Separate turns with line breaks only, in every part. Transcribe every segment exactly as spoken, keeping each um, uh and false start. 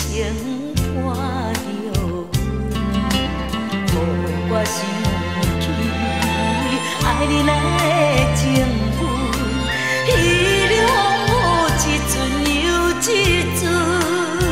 情伴着阮，予我想起爱你的情分，稀里糊涂一阵又一阵。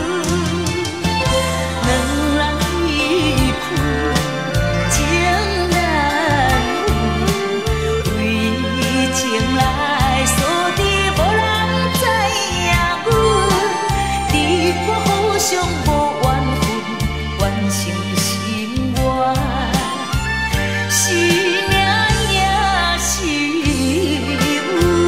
相无缘分，完成心愿，是命也是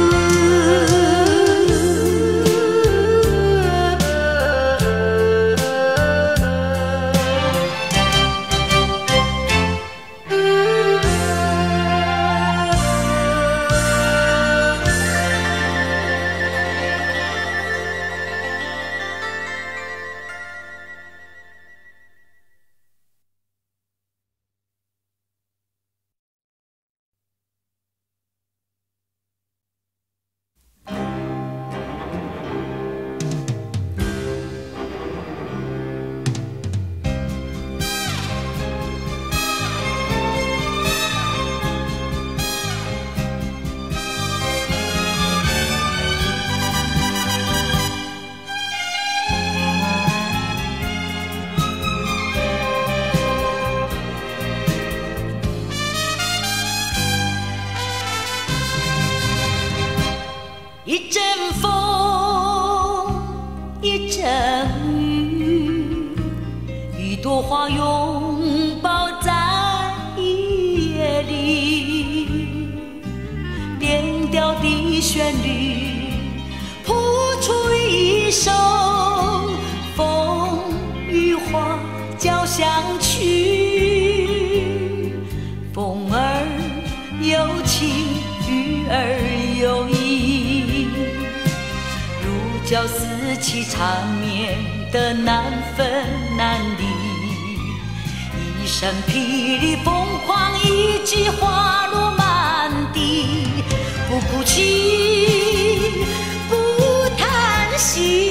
一阵风，一阵雨，一朵花拥抱在夜里，变调的旋律谱出一首风与花交响曲。风儿有情，雨儿有意，如胶似漆缠绵的难分难离。一声霹雳疯狂，一句花落满地，不哭泣，不叹息，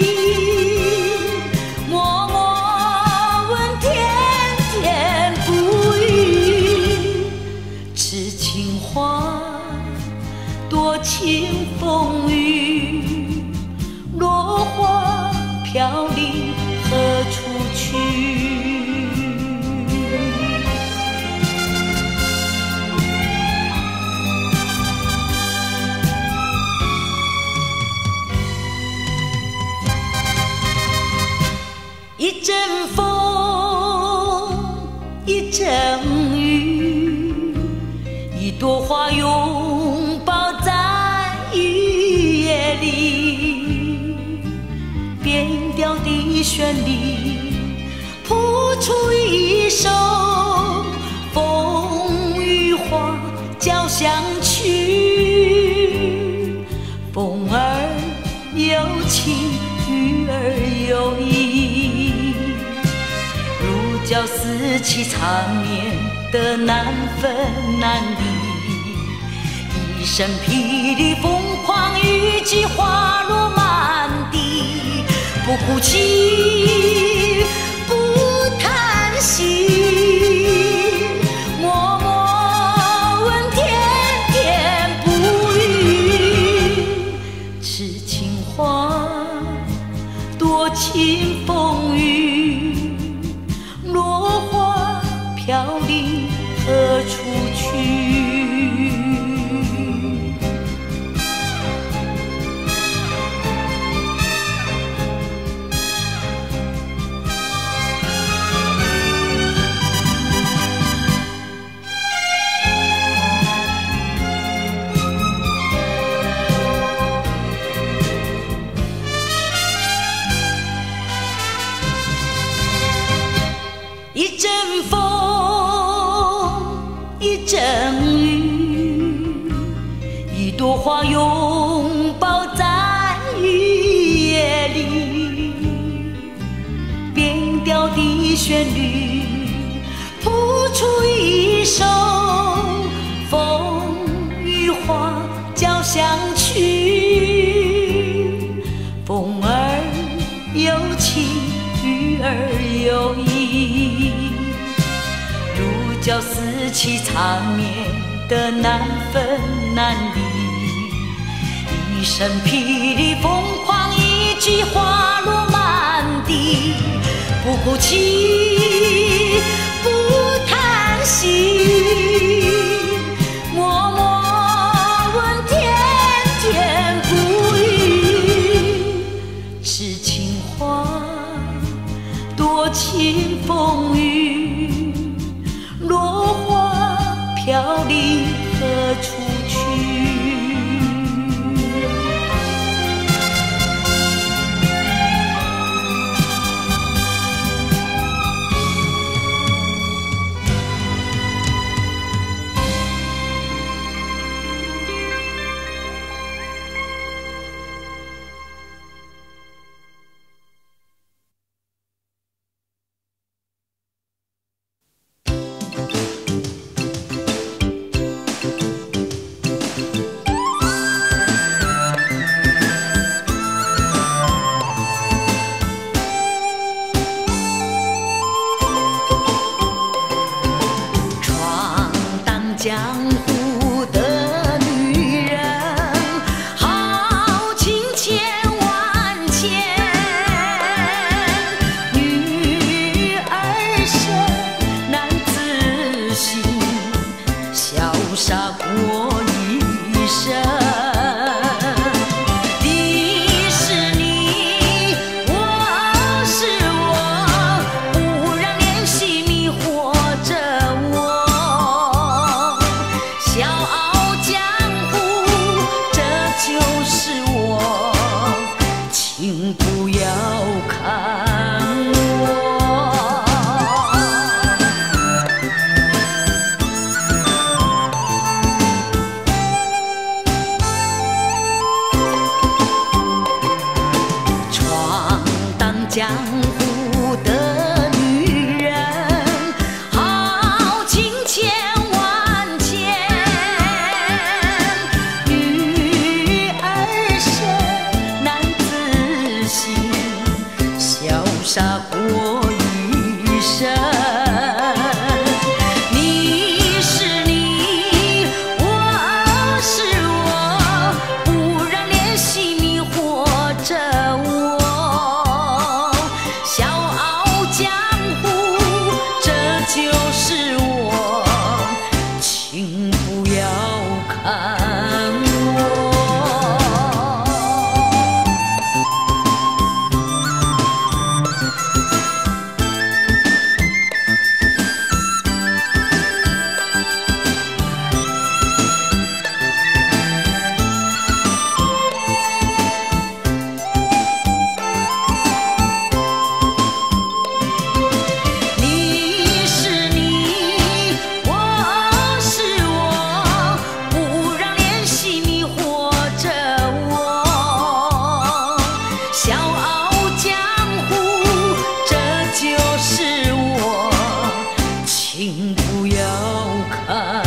默默问天天不语。痴情花，多情风雨，落花飘零何处去？一阵风，一阵雨，一朵花拥抱在雨夜里，变调的旋律谱出一首风与花交响曲。风儿有情，雨儿有意，如胶似漆缠绵的难分难离。一声霹雳疯狂，一句花落满地，不哭泣，不叹息，默默问天天不语。痴情花，多情风雨，落花飘零何处去？一阵风，一阵雨，一朵花拥抱在雨夜里，变调的旋律谱出一首风与花交响曲。风儿有情，雨角死气缠绵的难分难离。一声霹雳疯狂，一句花落满地，不哭泣，不叹息，默默问天天不语。是情话多情风雨，落花飘零何处去？江湖的女人，豪情千万千，女儿身男子心，潇洒过一生。江湖的女人，豪情千万千，女儿身男子心，潇洒过一生。你是你，我是我，不让联系迷惑着我。就是我，请不要看我。请不要看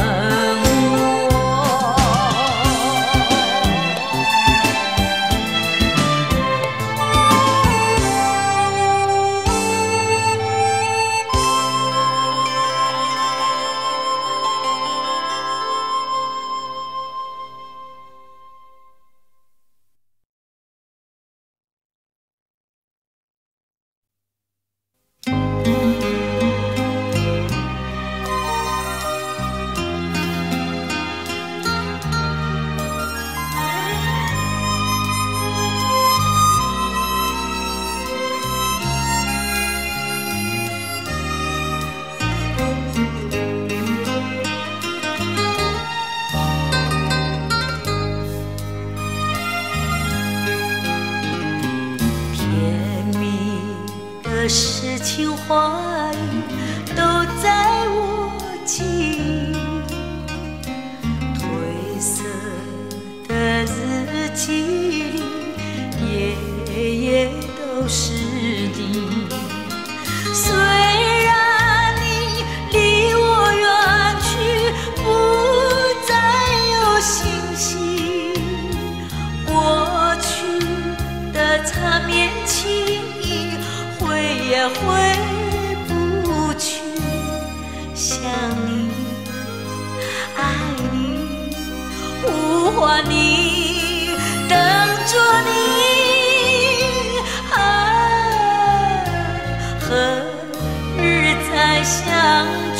诗情画意都在我记忆，褪色的日记里，夜夜都是你。虽然你离我远去，不再有信息，过去的缠绵情意回也回不去，想你。 唤你，等着你，啊，何日再相聚？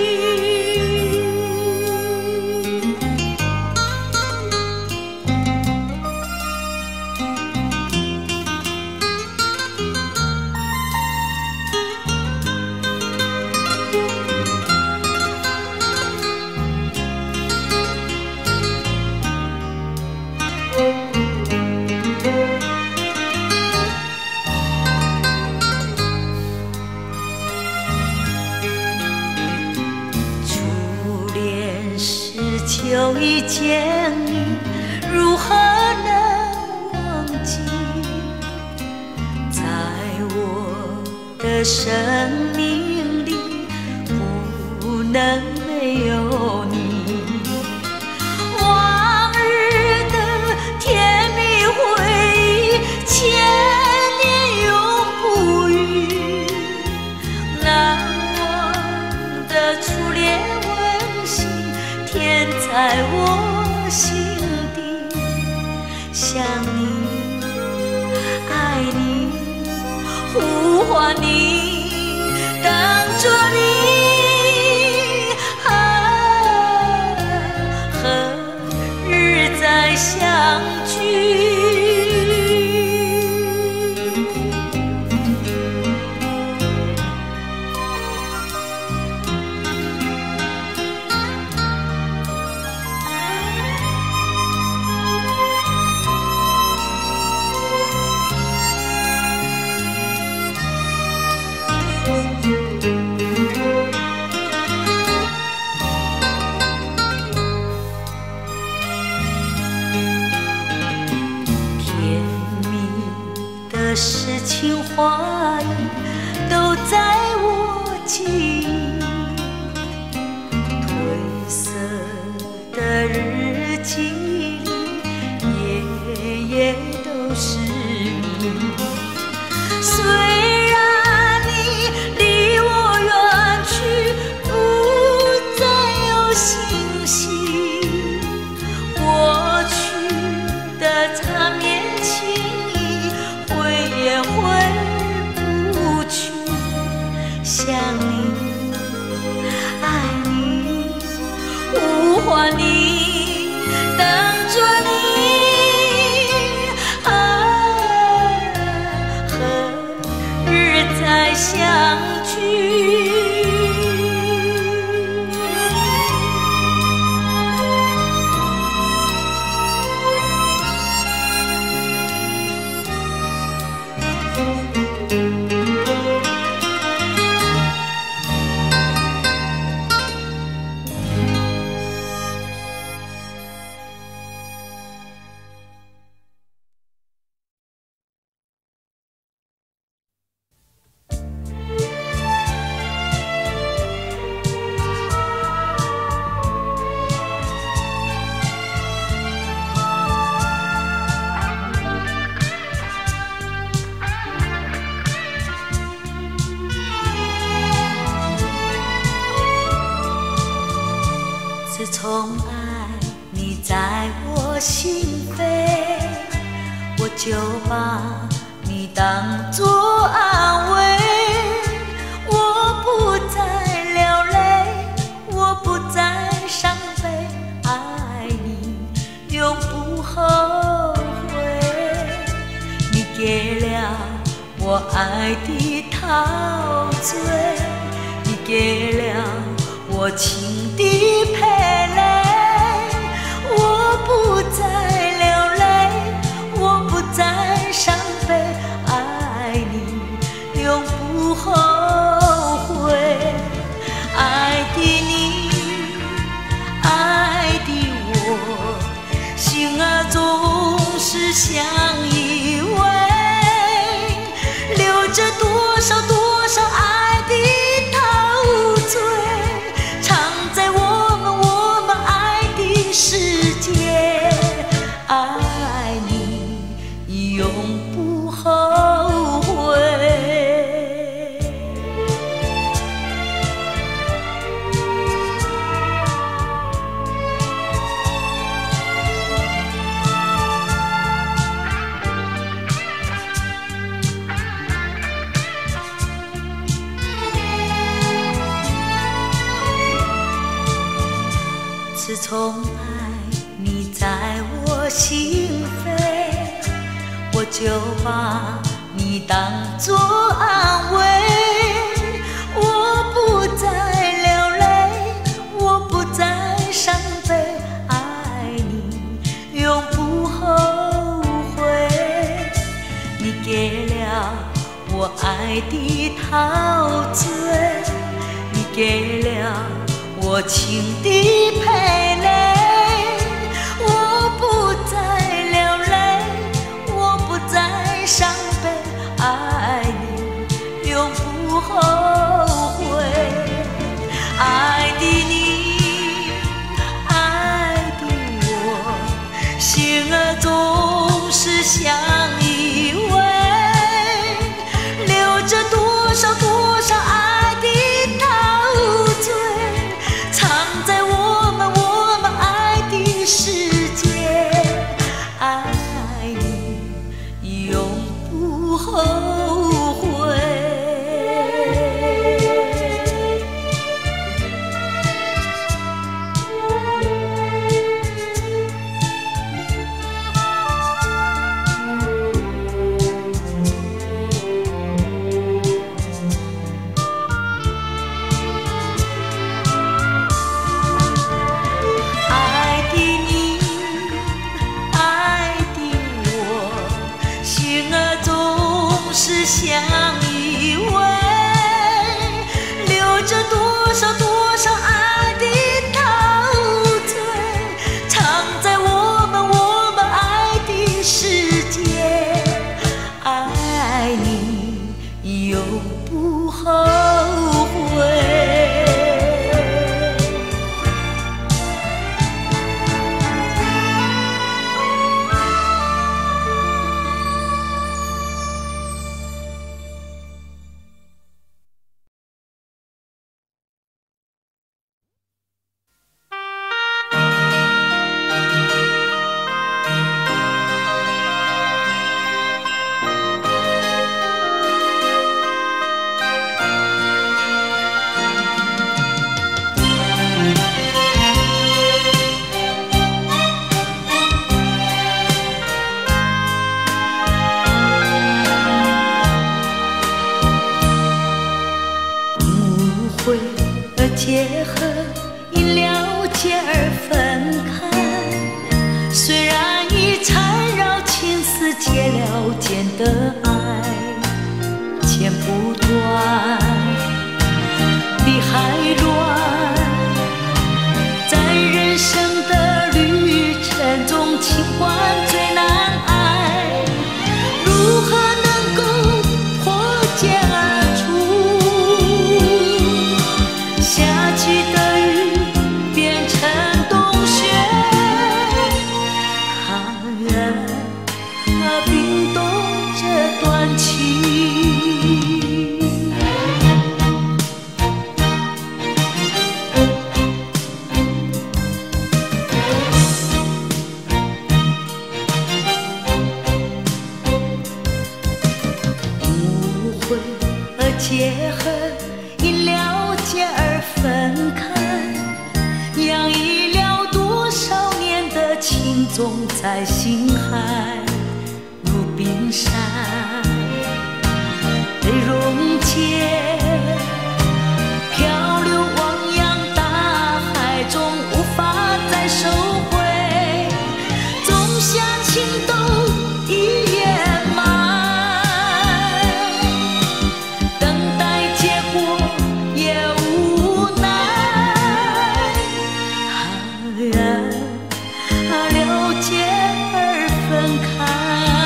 就已见你，如何能忘记？在我的生命里，不能没有你。往日的甜蜜回忆，千年永不渝。难忘的初恋温馨，甜在我心底，想你，爱你，呼唤你，等着你，啊，何日再相聚？诗情画意都在我记忆，褪色的日记里，夜夜都是你。虽然你离我远去，不再有信息，过去的缠绵情也回不去，想你，爱你，呼唤你，等着你，啊，何日再相聚？自从爱你在我心扉，我就把你当作安慰。我不再流泪，我不再伤悲，爱你永不后悔。你给了我爱的陶醉，你给了我情的陪泪，我不再流泪，我不再伤悲，爱你永不后悔。爱的你，爱的我，心啊总是相依偎，留着多少多少爱的陶醉，藏在我们我们从爱你在我心扉，我就把你当作安慰。我不再流泪，我不再伤悲，爱你永不后悔。你给了我爱的陶醉，你给了我情的蓓蕾。我不再流泪，我不再伤悲，爱你永不后悔。爱的你，爱的我，心儿总是相依偎，留着多少多少爱的陶醉，藏在我们我们爱的世界，爱你永不后悔。爱的你，爱的我，心儿总是相依偎，留着多少多少爱的陶醉，藏在我们我们爱的世界，爱你永不后悔。会而结合，因了解而分开。虽然已缠绕情丝结了茧的爱，剪不断，理还乱。在人生的旅程中，情关最难挨，如何能够破茧而出？下起的雨变成冬雪，啊啊，冰冻这段情。误会而结合，因了解而分开，洋溢了多少年的情种在心海，如冰山被溶解，漂流汪洋大海中，无法再收回，种下情窦已掩埋，等待结果也无奈，啊，了解而分开。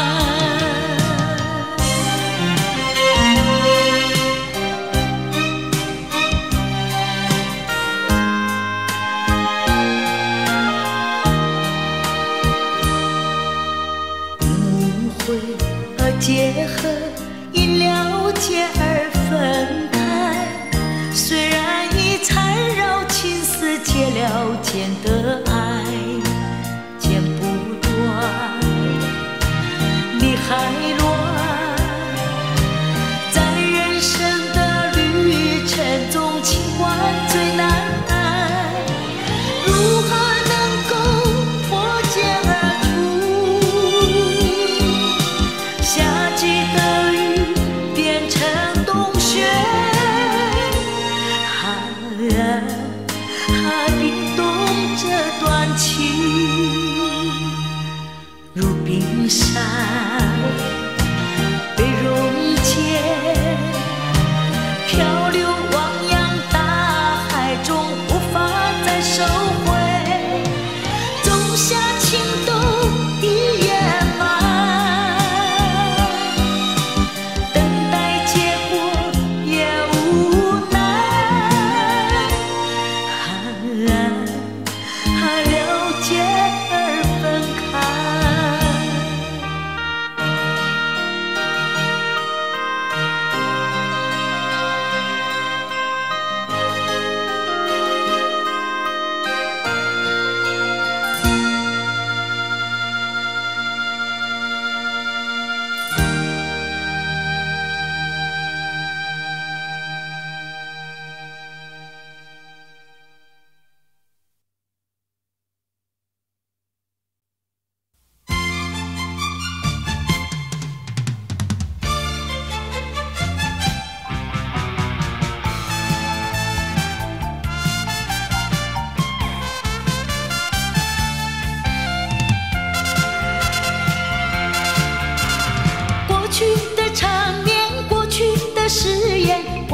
因误会而结合，因了解而分开。虽然已缠绕情丝结了茧的爱，剪不断，理还乱。在人生的旅程中，情关最难挨，如何能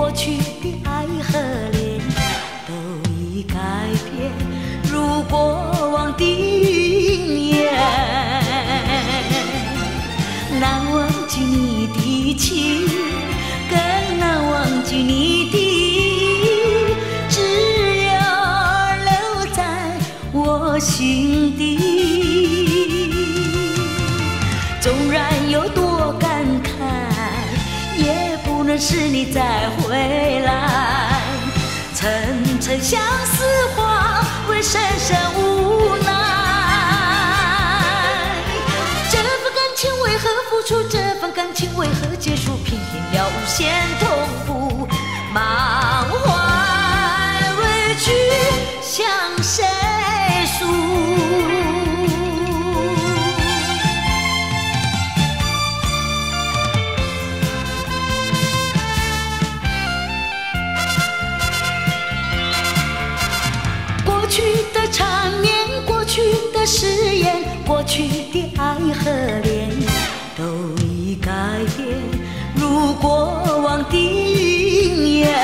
过去的爱和恋都已改变，如过往的云烟。难忘记你的情，更难忘记你的意，只有留在我心底。纵然有多感慨，也不能使你再回来。层层相思化为深深无奈。这份感情为何付出？这份感情为何结束？平添了无限痛苦，满怀委屈向谁诉？过去的缠绵，过去的誓言，过去的爱和恋都已改变，如过往的云烟。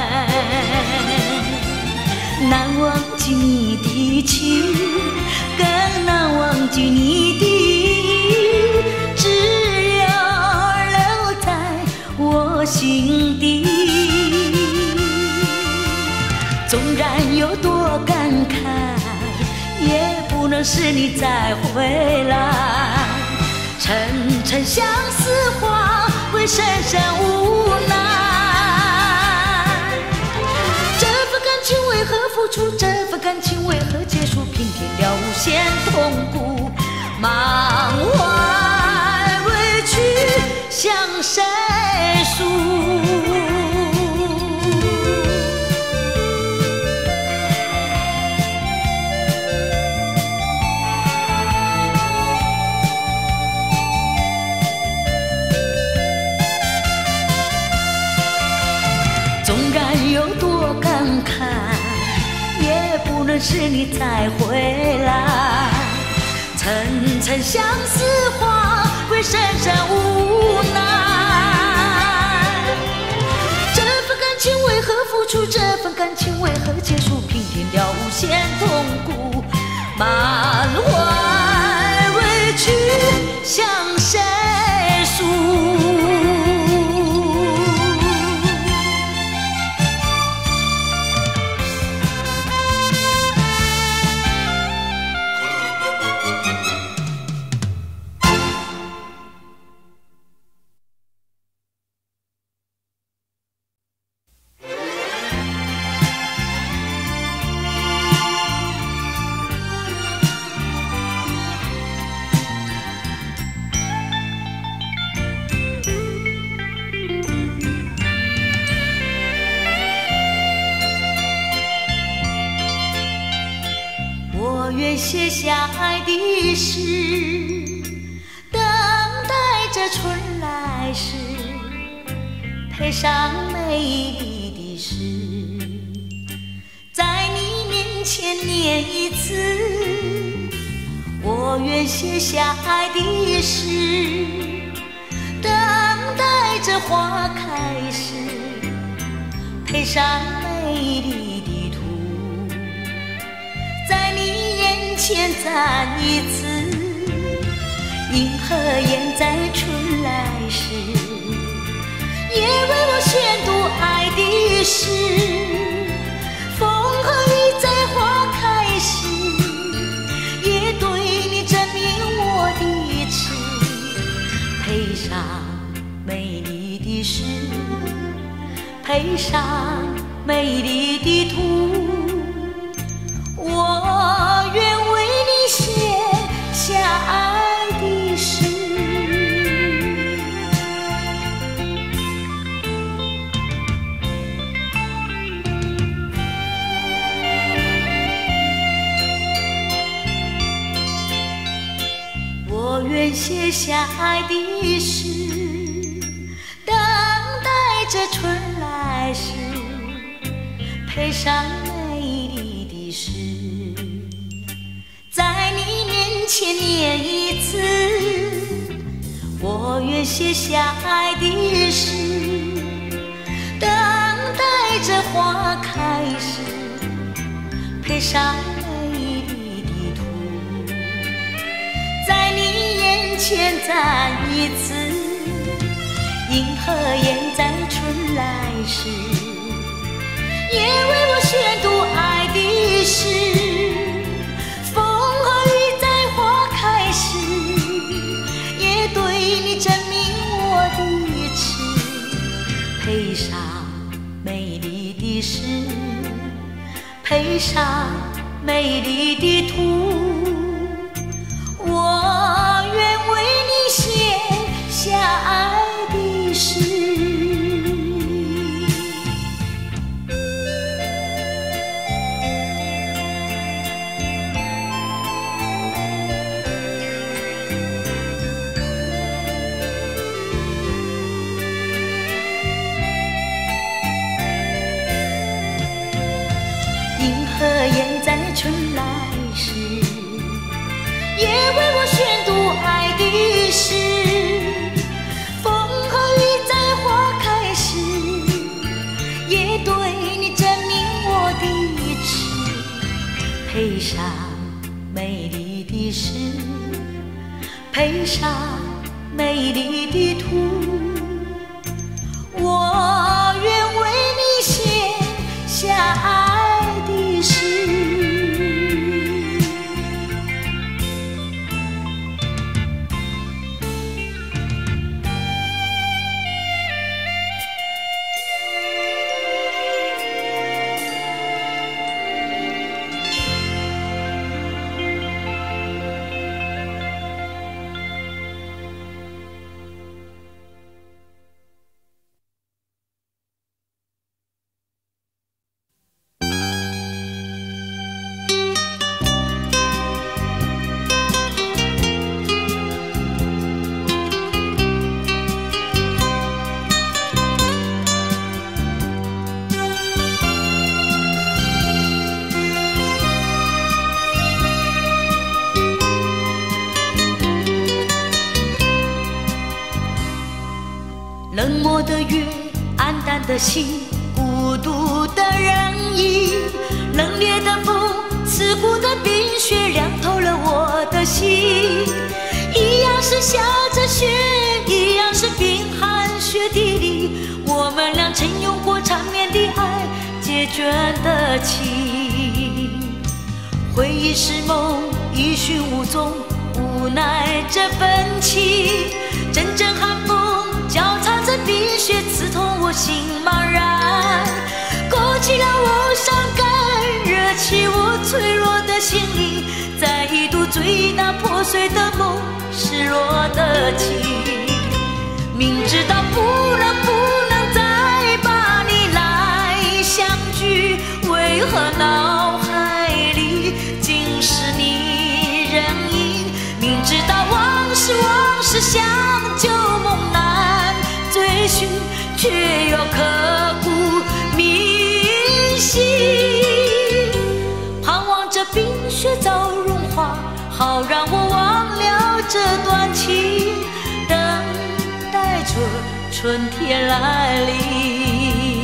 难忘记你的情，更难忘记你的意，只有留在我心底。纵然有多感慨，也不能使你再回来。层层相思化为深深无奈。这份感情为何付出？这份感情为何结束？平添了无限痛苦，满怀委屈向谁诉？使你再回来，层层相思化为深深无奈。这份感情为何付出？这份感情为何结束？平添了无限痛苦，满怀委屈向谁诉？我愿写下爱的诗，等待着春来时，配上美丽的诗，在你面前念一次。我愿写下爱的诗，等待着花开时，配上美丽的图，在你眼前站一次。银河映在春来时，也为我宣读爱的诗。风和雨在花开时，也对你证明我的痴。配上美丽的诗，配上美丽的图，我愿为你写下爱的诗。我愿写下爱的诗，等待着春来时，配上美丽的诗，在你面前念一次。我愿写下爱的诗，等着花开时配上美丽的图，在你眼前再一次，银河也在春来时也为我宣读爱的诗。风和雨在花开时也对你证明我的痴，配上美丽的诗，配上美丽的图，我愿为你写下爱的诗。也在春来时也为我宣读爱的诗，风和雨在花开时也对你证明我的痴，配上美丽的诗，配上美丽的图，我愿为你写下爱的诗。冷漠的月，黯淡的心，孤独的人影，冷冽的风，刺骨的冰雪，凉透了我的心。一样是下着雪，一样是冰寒雪地里，我们俩曾有过缠绵的爱，结倦的情。回忆是梦，一寻无踪，无奈这份情，阵阵寒风交叉着冰雪，刺痛我心茫然，勾起了我伤感，惹起我脆弱的心灵，再一度追那破碎的梦，失落的情。明知道不能不能再把你来相聚，为何脑海里尽是你人影？明知道往事往事像旧梦难追寻，却又刻骨铭心，盼望着冰雪早融化，好让我忘了这段情，等待着春天来临。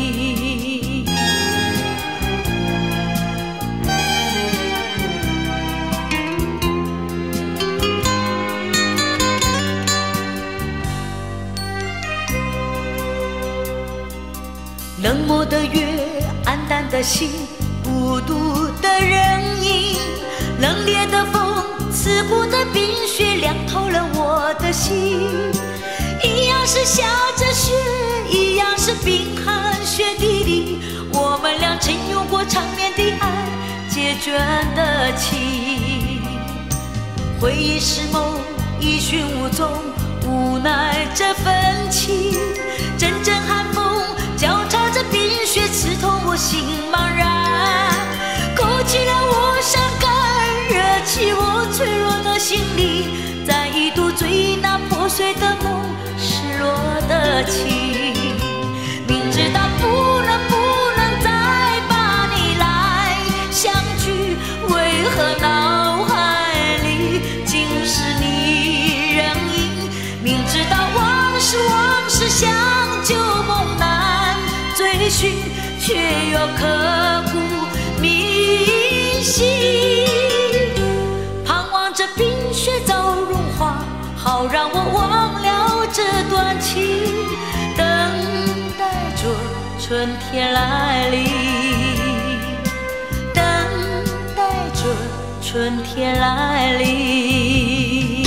冷漠的月，黯淡的心，孤独的人影，冷冽的风，刺骨的冰雪，凉透了我的心。一样是下着雪，一样是冰寒雪地里，我们俩曾有过缠绵的爱，结倦的情。回忆是梦，一寻无踪，无奈这份情，阵阵寒风交叉着冰雪，刺痛我心茫然，勾起了我伤感，惹起我脆弱的心灵，再一度追那破碎的梦，失落的情。明知道不能不能再把你来相聚，为何脑海里尽是你人影？明知道往事往事像旧梦难追寻， 却又刻骨铭心。盼望着冰雪早融化，好让我忘了这段情，等待着春天来临，等待着春天来临。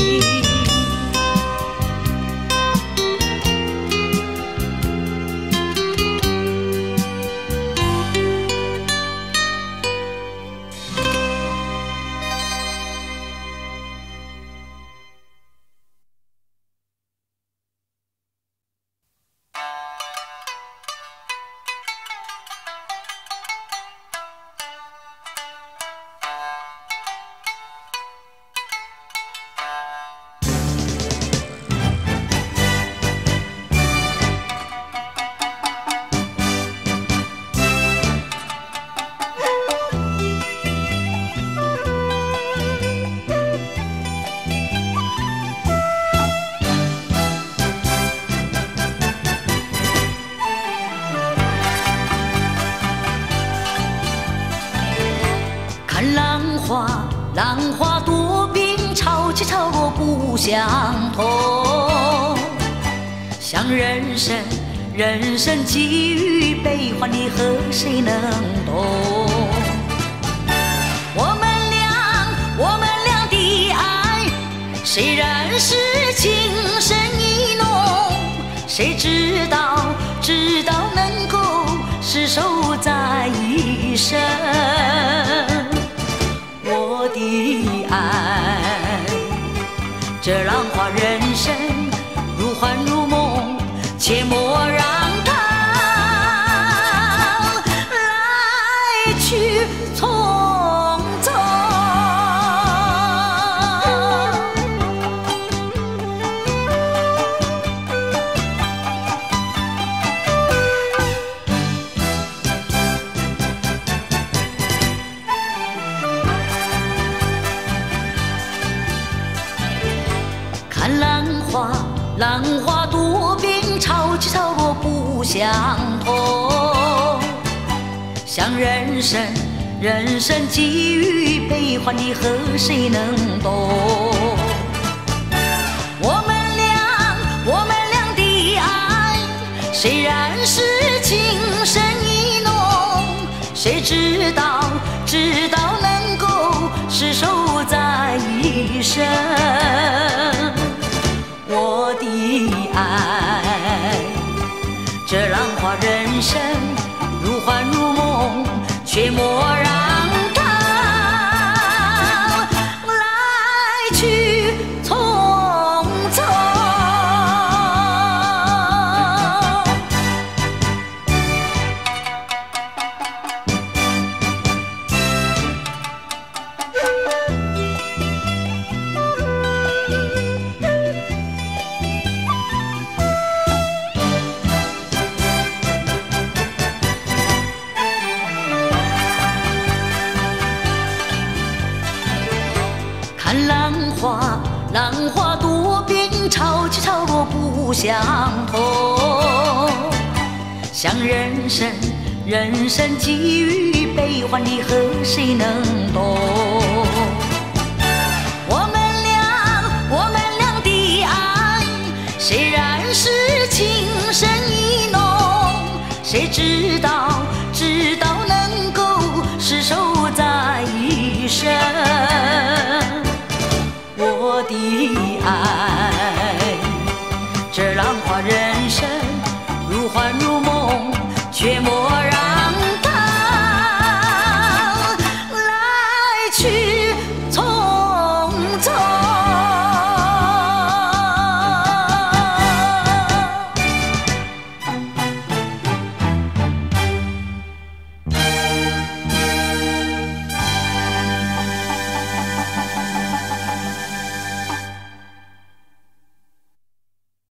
浪花多变，潮起潮落不相同。像人生，人生际遇悲欢离合，谁能懂？我们俩，我们俩的爱，虽然是情深意浓，谁知道，知道能够厮守在一生。我的爱，这浪花人生如幻如梦，切莫让它来去匆匆。看浪花，浪花多变，潮起潮落不相同。像人生，人生际遇悲欢离合，谁能懂？我们俩，我们俩的爱，虽然是情深意浓，谁知道，知道能够厮守在一生。我的爱，这浪花人生如幻如梦，却莫让它来去匆匆。看浪花，浪花多变，潮起潮落不相同。像人生，人生际遇悲欢离合，谁能懂？我们俩，我们俩的爱，虽然是情深意浓，谁知道，知道能够厮守在一生。我的爱，这浪花人生如幻如梦，却莫让